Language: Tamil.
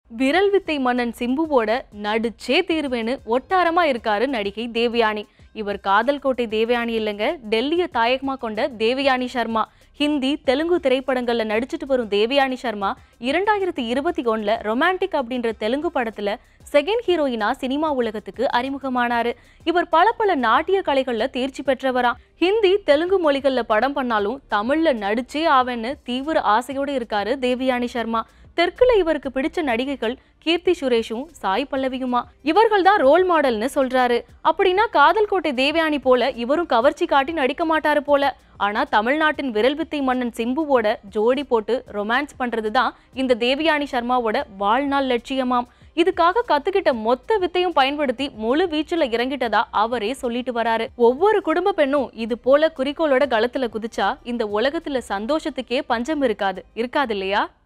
விரல் வித்தை மன்னன் சிம்புவோட நடிச்சே தீர்வேன்னு ஒட்டாரமா இருக்காரு நடிகை தேவயானி. இவர் காதல் கோட்டை தேவயானி இல்லைங்க, டெல்லியை தாயகமா கொண்ட தேவயானி சர்மா. ஹிந்தி தெலுங்கு திரைப்படங்கள்ல நடிச்சிட்டு வரும் தேவயானி சர்மா 2021 ரொமான்டிக் அப்படின்ற தெலுங்கு படத்துல செகண்ட் ஹீரோயினா சினிமா உலகத்துக்கு அறிமுகமானாரு. இவர் பல நாட்டிய கலைகள்ல தேர்ச்சி பெற்றவரா. ஹிந்தி தெலுங்கு மொழிகள்ல படம் பண்ணாலும் தமிழ்ல நடிச்சே ஆவேன்னு தீவிர ஆசையோடு இருக்காரு தேவயானி சர்மா. தெற்குல இவருக்கு பிடிச்ச நடிகைகள் கீர்த்தி சுரேஷும் சாய் பல்லவியுமா. இவர்கள் தான் ரோல் மாடல்னு சொல்றாரு. அப்படின்னா காதல் கோட்டை தேவயானி போல இவரும் கவர்ச்சி காட்டி நடிக்க மாட்டாரு போல. ஆனா தமிழ்நாட்டின் விரல் வித்தை மன்னன் சிம்புவோட ஜோடி போட்டு ரொமான்ஸ் பண்றதுதான் இந்த தேவயானி சர்மாவோட வாழ்நாள் லட்சியமாம். இதுக்காக கத்துக்கிட்ட மொத்த வித்தையும் பயன்படுத்தி முழு வீச்சுல இறங்கிட்டதா அவரே சொல்லிட்டு வராரு. ஒவ்வொரு குடும்ப பெண்ணும் இது போல குறிக்கோளோட களத்துல குதிச்சா இந்த உலகத்துல சந்தோஷத்துக்கே பஞ்சம் இருக்காது இல்லையா?